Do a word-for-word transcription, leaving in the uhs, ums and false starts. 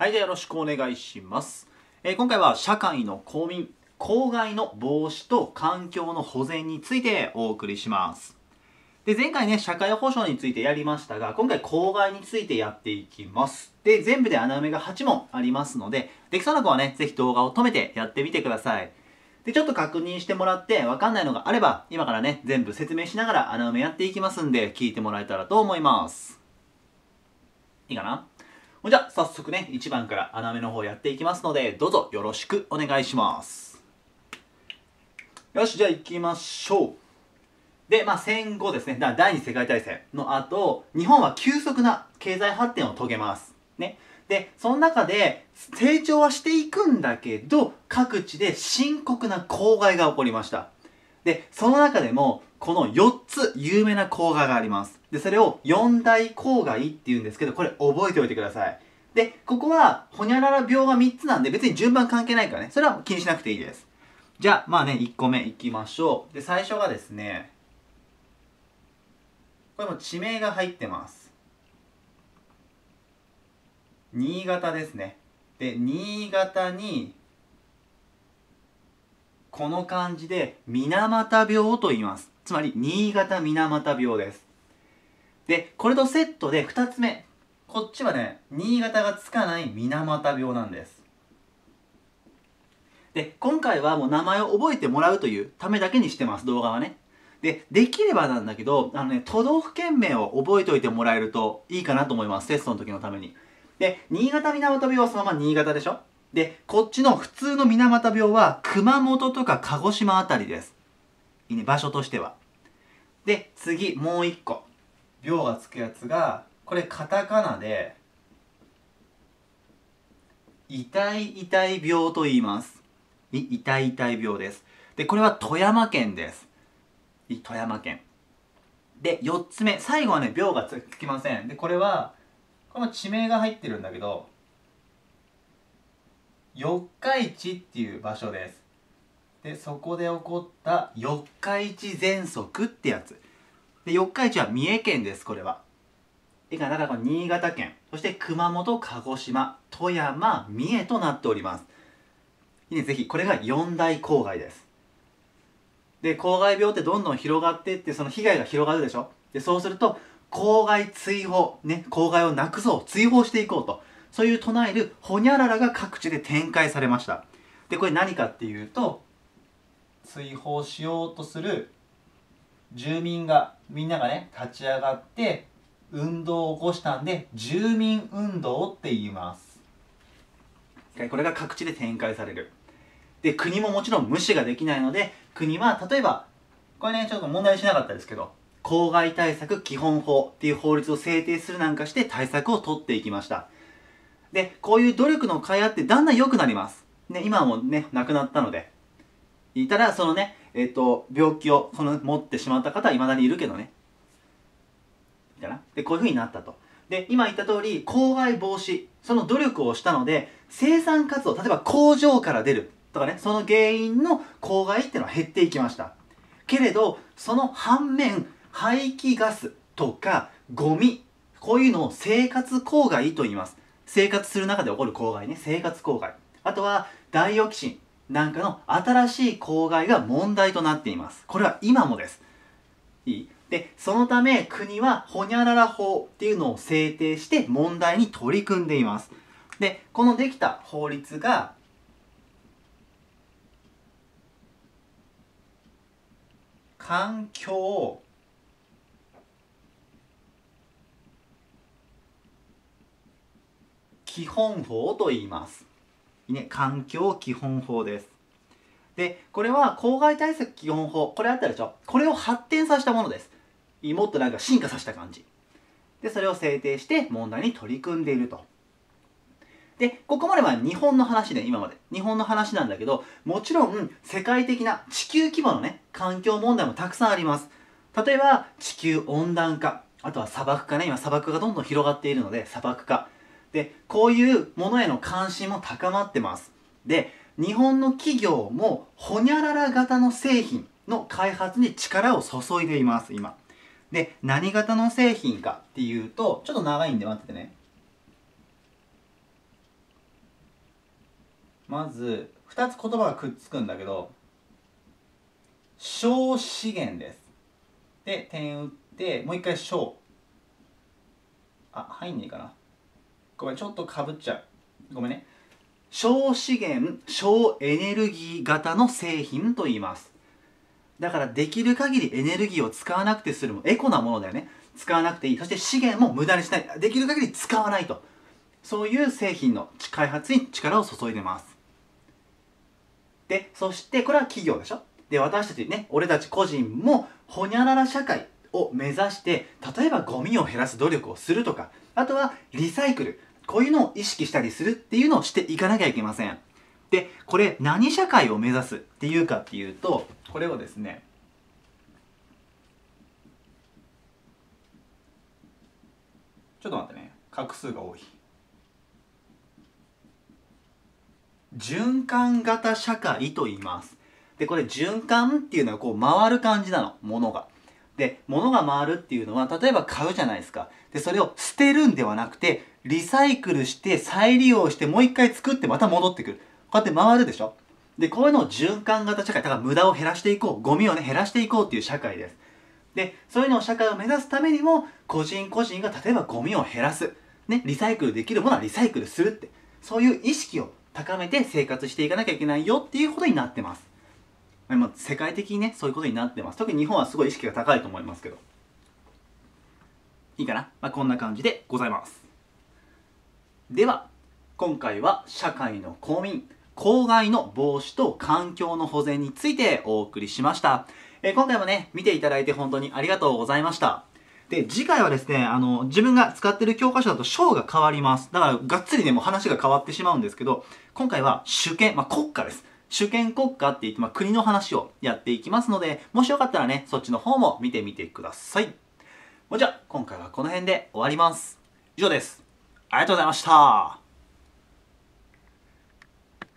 はい、じゃあよろしくお願いします。えー、今回は社会の公民、公害の防止と環境の保全についてお送りします。で、前回ね、社会保障についてやりましたが、今回公害についてやっていきます。で、全部で穴埋めがはち問ありますので、できそうな子はね、ぜひ動画を止めてやってみてください。で、ちょっと確認してもらって、わかんないのがあれば、今からね、全部説明しながら穴埋めやっていきますんで、聞いてもらえたらと思います。いいかな？じゃあ、早速ね、いちばんから穴埋めの方やっていきますので、どうぞよろしくお願いします。よし、じゃあ行きましょう。で、まあ戦後ですね、だ第二次世界大戦の後、日本は急速な経済発展を遂げます。ね。で、その中で成長はしていくんだけど、各地で深刻な公害が起こりました。で、その中でも、このよっつ有名な公害があります。で、それを四大公害って言うんですけど、これ覚えておいてください。で、ここは、ほにゃらら病がみっつなんで、別に順番関係ないからね、それは気にしなくていいです。じゃあ、まあね、いっこめいきましょう。で、最初がですね、これも地名が入ってます。新潟ですね。で、新潟に、この漢字で水俣病と言います。つまり新潟水俣病です。で、これとセットでふたつめ、こっちはね、新潟がつかない水俣病なんです。で、今回はもう名前を覚えてもらうというためだけにしてます、動画はね。で、できればなんだけど、あのね、都道府県名を覚えておいてもらえるといいかなと思います、テストの時のために。で、新潟水俣病はそのまま新潟でしょ？で、こっちの普通の水俣病は熊本とか鹿児島あたりです。いいね、場所としては。で、次、もう一個。病がつくやつが、これカタカナで、痛い痛い病と言います。い痛い痛い病です。で、これは富山県です。富山県。で、よっつめ。最後はね、病がつきません。で、これは、この地名が入ってるんだけど、四日市っていう場所です。で、そこで起こった四日市喘息ってやつ。で、四日市は三重県です、これは。だからこの新潟県、そして熊本、鹿児島、富山、三重となっております。いいね、ぜひ、これが四大公害です。で、公害病ってどんどん広がっていって、その被害が広がるでしょ。で、そうすると、公害追放、ね、公害をなくそう、追放していこうと、そういう唱えるホニャララが各地で展開されました。で、これ何かっていうと、追放しようとする住民が、みんながね、立ち上がって、運動を起こしたんで、住民運動って言います。これが各地で展開される。で、国ももちろん無視ができないので、国は例えば、これね、ちょっと問題しなかったですけど、公害対策基本法っていう法律を制定するなんかして対策を取っていきました。で、こういう努力の甲斐あってだんだん良くなります。ね、今はもうね、亡くなったので。いたら、そのね、えっと、病気をその持ってしまった方は未だにいるけどね。かな。で、こういう風になったと。で、今言った通り、公害防止、その努力をしたので、生産活動、例えば工場から出るとかね、その原因の公害っていうのは減っていきました。けれど、その反面、排気ガスとかゴミ、こういうのを生活公害と言います。生活する中で起こる公害ね、生活公害。あとは、ダイオキシンなんかの新しい公害が問題となっています。これは今もです。いい？で、そのため国はホニャララ法っていうのを制定して問題に取り組んでいます。で、このできた法律が環境基本法と言います。ね、環境基本法です。で、これは公害対策基本法、これあったでしょ？これを発展させたものです。もっとなんか進化させた感じ。で、それを制定して問題に取り組んでいると。で、ここまでは日本の話で、今まで。日本の話なんだけど、もちろん世界的な地球規模のね、環境問題もたくさんあります。例えば、地球温暖化。あとは砂漠化ね。今砂漠がどんどん広がっているので、砂漠化。で、こういうものへの関心も高まってます。で、日本の企業も、ホニャララ型の製品の開発に力を注いでいます、今。で、何型の製品かっていうと、ちょっと長いんで待っててね。 まずふたつ言葉がくっつくんだけど、小資源です。で点打ってもう一回小、あ入んねえかな、ごめんちょっとかぶっちゃう、ごめんね。小資源小エネルギー型の製品と言います。だからできる限りエネルギーを使わなくて済む、エコなものだよね。使わなくていい。そして資源も無駄にしない。できる限り使わないと。そういう製品の開発に力を注いでます。で、そしてこれは企業でしょ。で、私たちね、俺たち個人もほにゃらら社会を目指して、例えばゴミを減らす努力をするとか、あとはリサイクル、こういうのを意識したりするっていうのをしていかなきゃいけません。で、これ何社会を目指すっていうかっていうと、これをですね、ちょっと待ってね、画数が多い。循環型社会と言います。で、これ循環っていうのはこう回る感じなの、物が。で、物が回るっていうのは、例えば買うじゃないですか。で、それを捨てるんではなくて、リサイクルして再利用してもう一回作ってまた戻ってくる。こうやって回るでしょ。で、こういうのを循環型社会、だから無駄を減らしていこう、ゴミをね、減らしていこうっていう社会です。で、そういうのを社会を目指すためにも、個人個人が例えばゴミを減らす。ね、リサイクルできるものはリサイクルするって。そういう意識を高めて生活していかなきゃいけないよっていうことになってます。まあ、世界的にね、そういうことになってます。特に日本はすごい意識が高いと思いますけど。いいかな、まあ、こんな感じでございます。では、今回は社会の公民、公害の防止と環境の保全についてお送りしました。えー、今回もね、見ていただいて本当にありがとうございました。で、次回はですね、あの、自分が使ってる教科書だと章が変わります。だから、がっつりね、もう話が変わってしまうんですけど、今回は主権、まあ、国家です。主権国家って言って、まあ、国の話をやっていきますので、もしよかったらね、そっちの方も見てみてください。じゃあ、今回はこの辺で終わります。以上です。ありがとうございました。